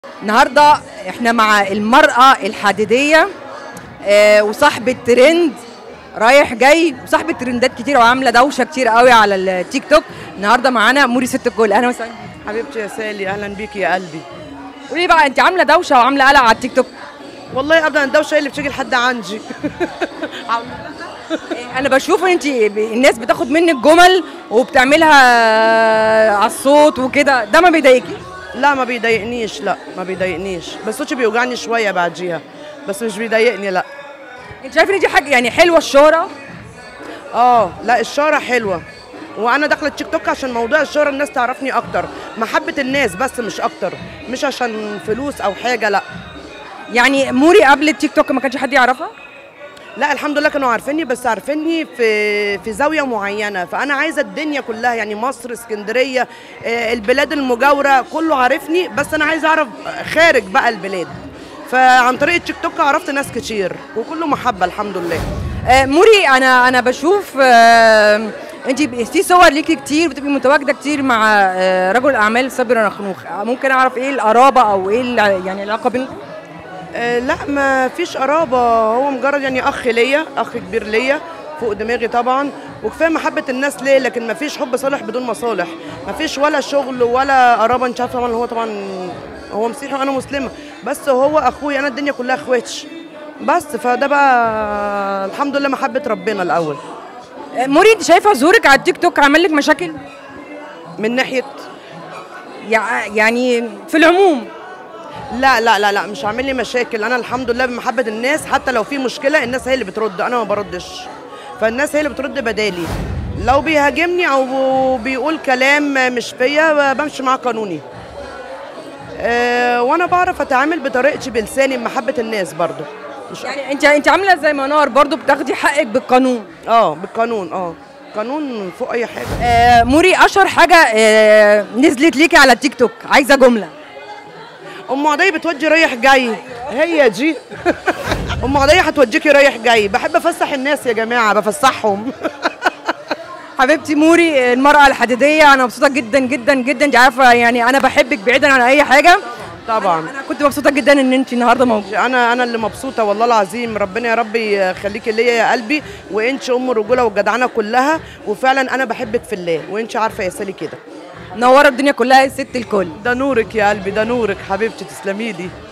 النهارده احنا مع المرأة الحديدية وصاحبة ترند رايح جاي وصاحبة ترندات كتير وعاملة دوشة كتير قوي على التيك توك. النهارده معانا موري ست الكل. اهلا وسهلا حبيبتي يا سالي، اهلا بيكي يا قلبي. قولي بقى، انت عاملة دوشة وعاملة قلق على التيك توك. والله ابدا الدوشه هي اللي بتيجي لحد عندي. انا بشوف ان انت الناس بتاخد منك جمل وبتعملها على الصوت وكده، ده ما بيضايقكيش؟ لا ما بيضايقنيش، لا ما بيضايقنيش، بس صوتي بيوجعني شويه بعديها، بس مش بيضايقني لا. انت شايفه ان دي حاجه يعني حلوه الشهره؟ لا الشهره حلوه، وانا داخله التيك توك عشان موضوع الشهره، الناس تعرفني اكتر، محبه الناس بس مش اكتر، مش عشان فلوس او حاجه لا. يعني موري قبل التيك توك ما كانش حد يعرفها؟ لا الحمد لله كانوا عارفيني، بس عارفيني في زاويه معينه، فانا عايزه الدنيا كلها يعني مصر، اسكندريه، البلاد المجاوره كله عارفني، بس انا عايزه اعرف خارج بقى البلاد، فعن طريق التيك توك عرفت ناس كتير وكله محبه الحمد لله. موري انا بشوف انت في صور ليكي كتير بتبقي متواجده كتير مع رجل اعمال صابر نخنوخ، ممكن اعرف ايه القرابه او ايه يعني العلاقه بينكم؟ لا ما فيش قرابه، هو مجرد يعني اخ ليا، اخ كبير ليا فوق دماغي طبعا، وكفايه محبه الناس ليه، لكن ما فيش حب صالح بدون مصالح، ما فيش ولا شغل ولا قرابه. انت عارفه طبعا، هو طبعا هو مسيحي وانا مسلمه، بس هو اخويا، انا الدنيا كلها اخواتي بس، فده بقى الحمد لله محبه ربنا الاول. موري، انت شايفه ظهورك على التيك توك عمل لك مشاكل؟ من ناحيه يعني في العموم؟ لا لا لا لا مش عامل لي مشاكل، انا الحمد لله بمحبه الناس، حتى لو في مشكله الناس هي اللي بترد، انا ما بردش، فالناس هي اللي بترد بدالي. لو بيهاجمني او بيقول كلام مش فيا بمشي معاه قانوني، وانا بعرف اتعامل بطريقتي بلساني بمحبه الناس برضو. يعني انت عامله زي منار برضو، بتاخدي حقك بالقانون؟ بالقانون، قانون فوق اي حاجه. موري، اشهر حاجه نزلت ليكي على التيك توك، عايزه جمله. ام عديه بتودي رايح جاي، هي دي. ام عديه هتوديكي رايح جاي، بحب افسح الناس يا جماعه، بفسحهم. حبيبتي موري المرأة الحديدية، أنا مبسوطة جدا جدا جدا، أنت عارفة يعني أنا بحبك بعيدا عن أي حاجة. طبعا أنا كنت مبسوطة جدا إن أنت النهاردة موجودة. أنا اللي مبسوطة والله العظيم، ربنا يا رب يخليكي ليا يا قلبي، وأنت أم الرجولة والجدعنة كلها، وفعلا أنا بحبك في الله، وأنت عارفة يا سالي كده. نورة الدنيا كلها يا ست الكل. ده نورك يا قلبي، ده نورك حبيبتي، تسلمي لي.